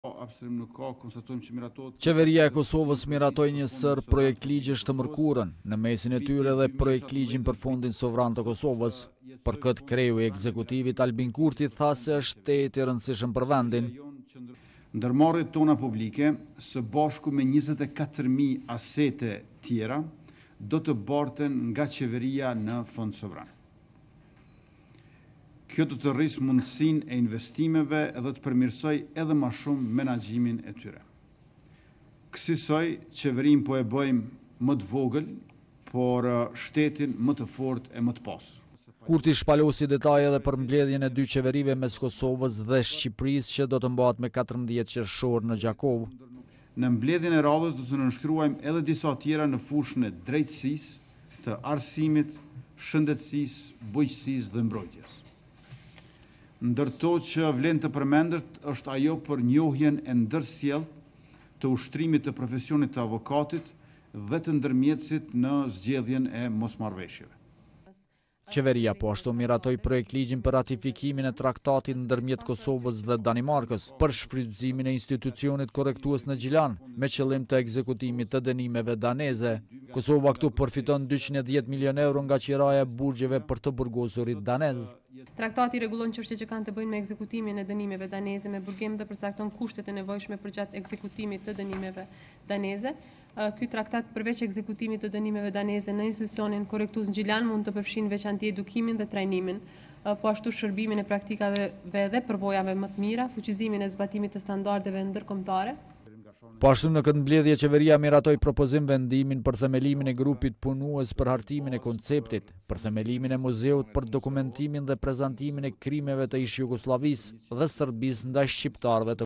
Qeveria e Kosovës miratoi një sër projekt ligjesh të mërkurën, në mesin e tyre dhe projekt ligjin për Fondin Sovran të Kosovës. Për këtë kreu i ekzekutivit Albin Kurti tha se është tetë i rëndësishëm për vendin. Ndërmarrjet tona publike, së bashku me 24.000 asete tjera, do të barten nga qeveria në Fond Sovran. Kjo do të rrisë mundësinë e investimeve edhe të përmirësoj edhe më shumë menaxhimin e tyre. Kësaj qeverinë po e bëjmë më të vogël, por shtetin më të fortë e më të pasur. Kurti shpalosi detaje edhe për mbledhjen e dy qeverive mes Kosovës dhe Shqipërisë që do të mbahet me 14 qershor në Gjakovë. Në mbledhjen e radhës do të nënshkruajmë edhe disa tjera në fushën e drejtësisë, të arsimit, shëndetësisë, bujqësisë dhe mbrojtjes. Ndërto që vlen të përmendet është ajo për njohjen e ndërsjellë të ushtrimit të profesionit të avokatit dhe të ndërmjetësit në zgjedhjen e mosmarrveshjeve. Qeveria po ashtu miratoi projekt ligjin për ratifikimin e traktatit ndërmjet Kosovës dhe Danimarkës për shfrytëzimin e institucionit korrektues në Gjilan me qëllim të ekzekutimit të dënimeve daneze. Kosova këtu përfiton 210 milion euro nga qiraja e burgjeve për të burgosurit danez. Traktati rregullon çështjet që kanë të bëjnë me ekzekutimin e dënimeve daneze me burgim dhe përcakton kushtet e nevojshme përgjatë ekzekutimit të dënimeve daneze. Ky traktat përveç ekzekutimit të dënimeve daneze në institucionin korrektues në Gjilan mund të përfshin veçanti edukimin dhe trajnimin, po ashtu shërbimin e praktikave dhe përvojave më të mira, fuqizimin e zbatimit të standardeve ndërkombëtare. Po ashtu në këtë mbledhje qeveria miratoi propozim vendimin për themelimin e grupit punues për hartimin e konceptit, për themelimin e muzeut për dokumentimin dhe prezantimin e krimeve të ish Jugosllavisë dhe Serbisë ndaj shqiptarëve të